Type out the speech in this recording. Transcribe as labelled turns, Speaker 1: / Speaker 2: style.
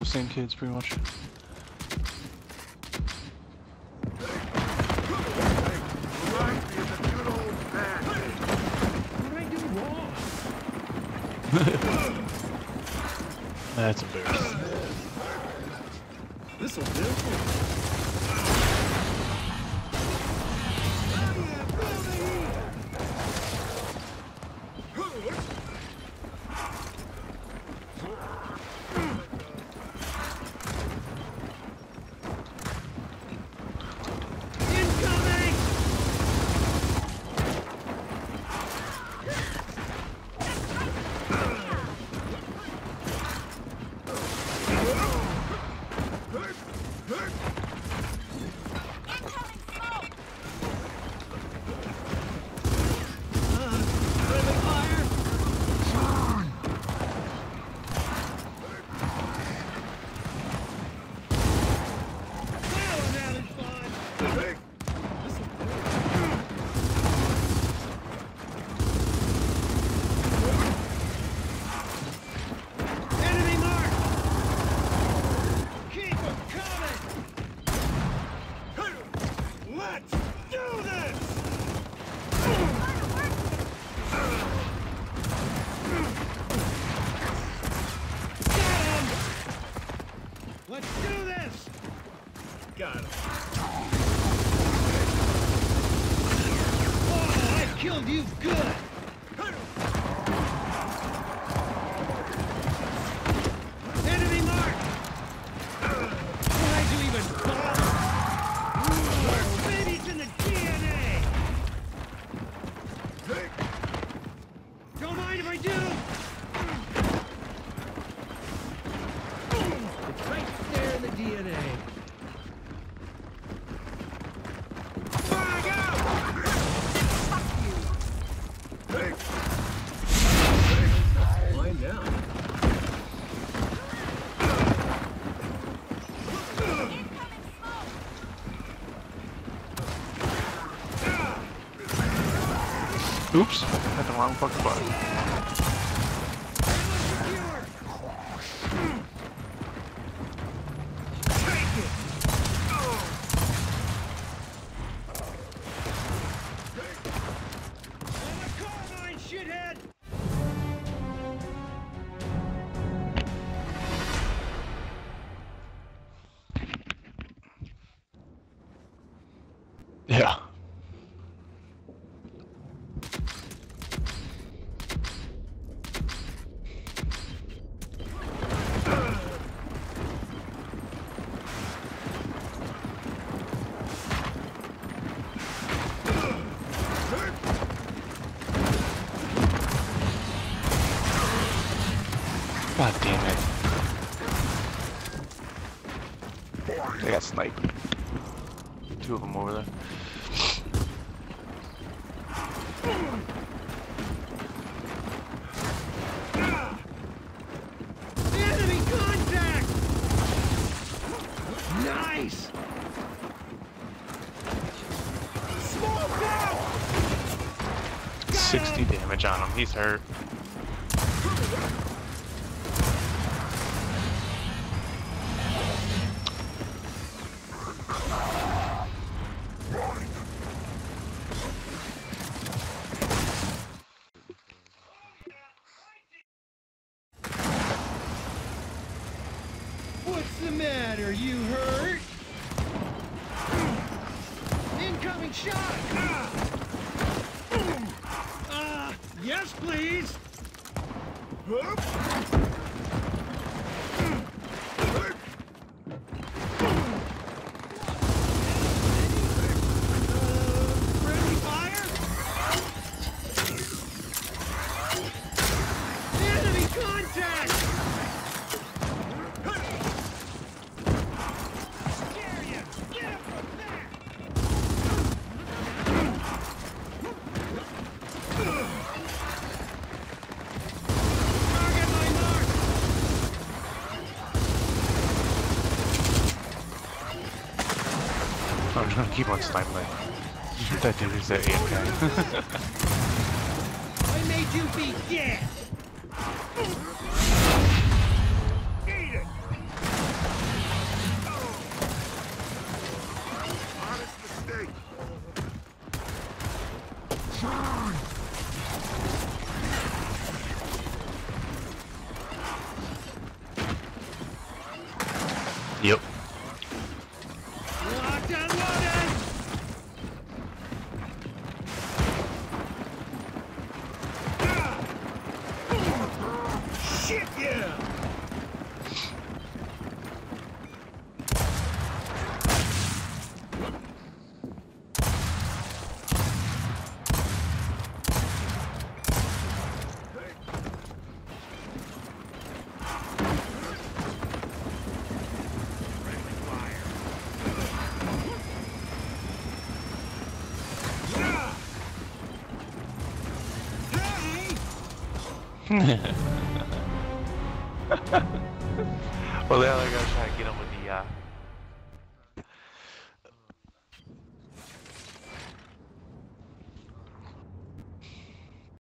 Speaker 1: same kids, pretty much. That's embarrassing.
Speaker 2: This'll do. Got him. Oh, I killed you good. Enemy mark. Why'd you even bother? Maybe it's in the DNA. Don't mind if I do. It's right there in the DNA.
Speaker 1: Oops, had the wrong fucking button. Yeah. God damn it. They got sniped. Two of them over there.
Speaker 2: Enemy contact! Nice! Smoke out!
Speaker 1: 60 damage on him, he's hurt.
Speaker 2: What's the matter? You hurt? Incoming shot! Yes, please! Friendly fire? Enemy contact!
Speaker 1: I'm trying to keep on sniping. That dude is at AFK.
Speaker 2: I made you be dead! Eat it!
Speaker 1: Yep.
Speaker 2: Locked and loaded! Shit, yeah!
Speaker 1: Well, the other guy's trying to get him with the